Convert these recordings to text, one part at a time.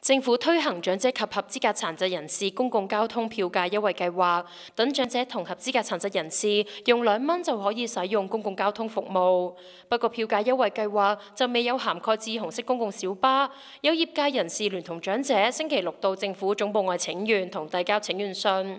政府推行長者及合資格殘疾人士公共交通票價優惠計劃，等長者同合資格殘疾人士用2蚊就可以使用公共交通服務。不過票價優惠計劃就未有涵蓋至紅色公共小巴。有業界人士聯同長者星期6到政府總部外請願同遞交請願信。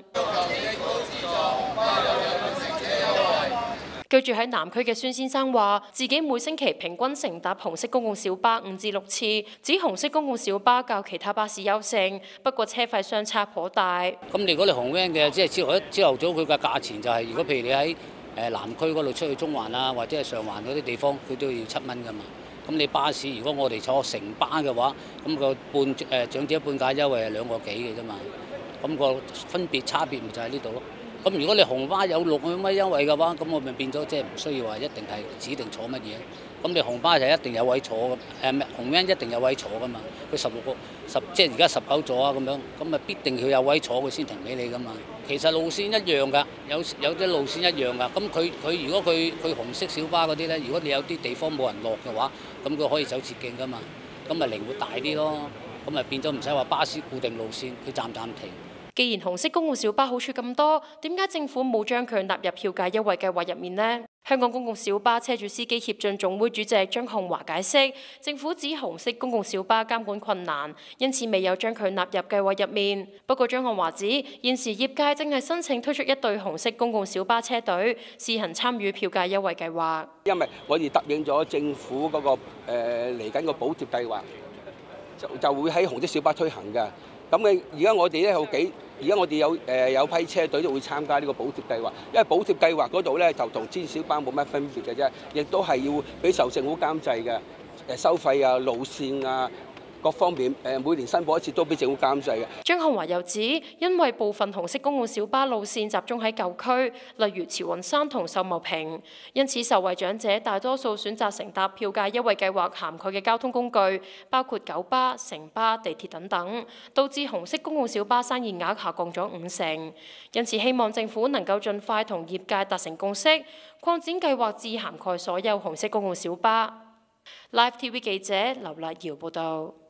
居住喺南區嘅孫先生話：自己每星期平均乘搭紅色公共小巴5至6次，指紅色公共小巴較其他巴士優勝，不過車費相差頗大。 咁如果你紅 van 嘅，即係朝頭早佢嘅價錢就係、如果譬如你喺南區嗰度出去中環啊，或者係上環嗰啲地方，佢都要7蚊㗎嘛。咁你巴士如果我哋坐城巴嘅話，咁個長者半價優惠係2個幾嘅啫嘛。咁個分別差別咪就喺呢度咯。咁如果你紅巴有6蚊優惠嘅話，咁我咪變咗即係唔需要話一定係指定坐乜嘢。咁你紅巴就一定有位坐嘅，紅 van 一定有位坐噶嘛。佢即係而家19座啊咁樣，咁啊必定佢有位坐佢先停俾你噶嘛。其實路線一樣㗎，有啲路線一樣㗎。咁佢如果佢紅色小巴嗰啲咧，如果你有啲地方冇人落嘅話，咁佢可以走捷徑㗎嘛。咁咪靈活大啲咯。咁咪變咗唔使話巴士固定路線，佢站停。 既然紅色公共小巴好處咁多，點解政府冇將佢納入票價優惠計劃入面呢？香港公共小巴車主司機協進總會主席張漢華解釋，政府指紅色公共小巴監管困難，因此未有將佢納入計劃入面。不過張漢華指，現時業界正係申請推出一隊紅色公共小巴車隊，試行參與票價優惠計劃。 因為我哋答應咗政府嗰個嚟緊個補貼計劃，就會喺紅色小巴推行嘅。咁而家我哋咧而家我哋有批車隊都會參加呢個補貼計劃，因為補貼計劃嗰度咧就同專小巴冇乜分別嘅啫，亦都係要俾受政府監製嘅收費啊、路線啊各方面每年申報一次都俾政府監製嘅。 張漢華又指，因為部分紅色公共小巴路線集中喺舊區，例如慈雲山同秀茂坪，因此受惠長者大多數選擇乘搭票價優惠計劃涵蓋嘅交通工具，包括九巴、城巴、地鐵等等，導致紅色公共小巴生意額下降咗50%。因此希望政府能夠盡快同業界達成共識，擴展計劃至涵蓋所有紅色公共小巴。Live TV 記者劉麗瑤報道。